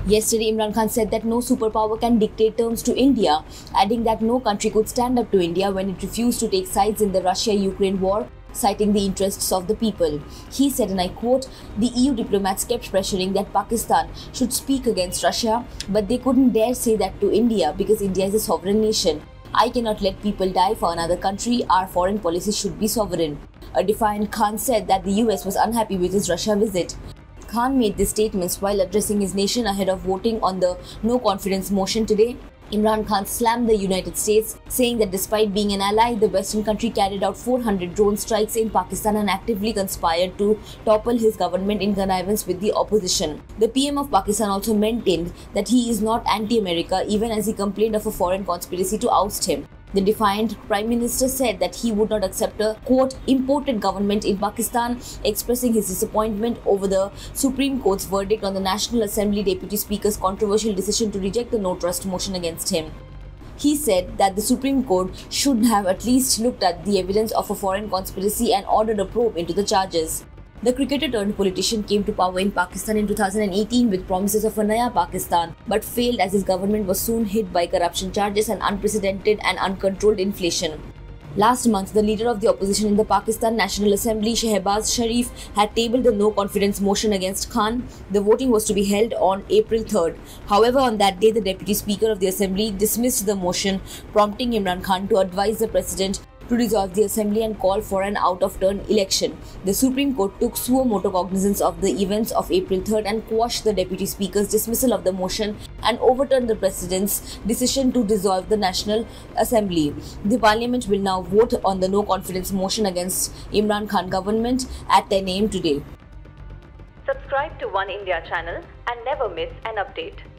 Yesterday, Imran Khan said that no superpower can dictate terms to India, adding that no country could stand up to India when it refused to take sides in the Russia-Ukraine war, citing the interests of the people. He said, and I quote, "The EU diplomats kept pressuring that Pakistan should speak against Russia, but they couldn't dare say that to India because India is a sovereign nation. I cannot let people die for another country. Our foreign policy should be sovereign." A defiant Khan said that the US was unhappy with his Russia visit. Khan made these statements while addressing his nation ahead of voting on the no-confidence motion today. Imran Khan slammed the United States, saying that despite being an ally, the Western country carried out 400 drone strikes in Pakistan and actively conspired to topple his government in connivance with the opposition. The PM of Pakistan also maintained that he is not anti-America, even as he complained of a foreign conspiracy to oust him. The defiant Prime Minister said that he would not accept a, quote, imported government in Pakistan, expressing his disappointment over the Supreme Court's verdict on the National Assembly Deputy Speaker's controversial decision to reject the no-trust motion against him. He said that the Supreme Court should have at least looked at the evidence of a foreign conspiracy and ordered a probe into the charges. The cricketer turned politician came to power in Pakistan in 2018 with promises of a Naya Pakistan, but failed as his government was soon hit by corruption charges and unprecedented and uncontrolled inflation. Last month, the leader of the opposition in the Pakistan National Assembly, Shehbaz Sharif, had tabled the no-confidence motion against Khan. The voting was to be held on April 3rd. However, on that day, the Deputy Speaker of the Assembly dismissed the motion, prompting Imran Khan to advise the President to dissolve the Assembly and call for an out-of-turn election. The Supreme Court took suo motu cognizance of the events of April 3rd and quashed the Deputy Speaker's dismissal of the motion and overturned the President's decision to dissolve the National Assembly. The Parliament will now vote on the no-confidence motion against Imran Khan government at 10 a.m. today. Subscribe to One India channel and never miss an update.